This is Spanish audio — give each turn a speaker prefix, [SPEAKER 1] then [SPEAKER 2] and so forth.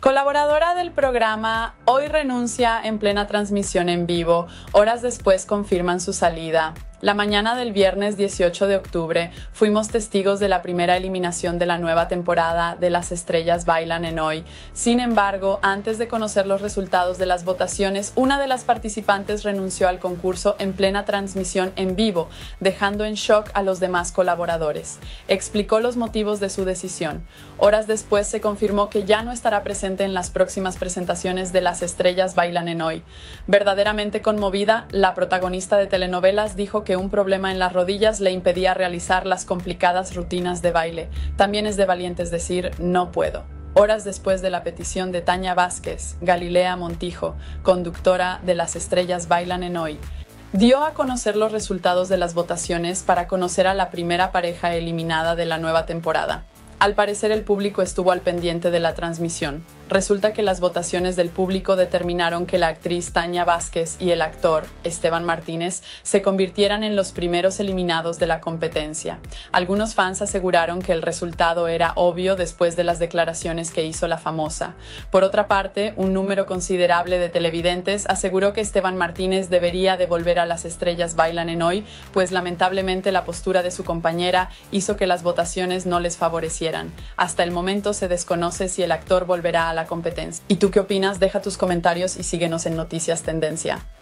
[SPEAKER 1] Colaboradora del programa hoy renuncia en plena transmisión en vivo. Horas después confirman su salida. La mañana del viernes 18 de octubre fuimos testigos de la primera eliminación de la nueva temporada de Las Estrellas Bailan en Hoy. Sin embargo, antes de conocer los resultados de las votaciones, una de las participantes renunció al concurso en plena transmisión en vivo, dejando en shock a los demás colaboradores. Explicó los motivos de su decisión. Horas después se confirmó que ya no estará presente en las próximas presentaciones de Las Estrellas Bailan en Hoy. Verdaderamente conmovida, la protagonista de telenovelas dijo que un problema en las rodillas le impedía realizar las complicadas rutinas de baile. También es de valientes decir, no puedo. Horas después de la petición de Tania Vázquez, Galilea Montijo, conductora de Las Estrellas Bailan en Hoy, dio a conocer los resultados de las votaciones para conocer a la primera pareja eliminada de la nueva temporada. Al parecer el público estuvo al pendiente de la transmisión. Resulta que las votaciones del público determinaron que la actriz Tania Vázquez y el actor Esteban Martínez se convirtieran en los primeros eliminados de la competencia. Algunos fans aseguraron que el resultado era obvio después de las declaraciones que hizo la famosa. Por otra parte, un número considerable de televidentes aseguró que Esteban Martínez debería de volver a Las Estrellas Bailan en Hoy, pues lamentablemente la postura de su compañera hizo que las votaciones no les favorecieran. Hasta el momento se desconoce si el actor volverá a la competencia. ¿Y tú qué opinas? Deja tus comentarios y síguenos en Noticias Tendencia.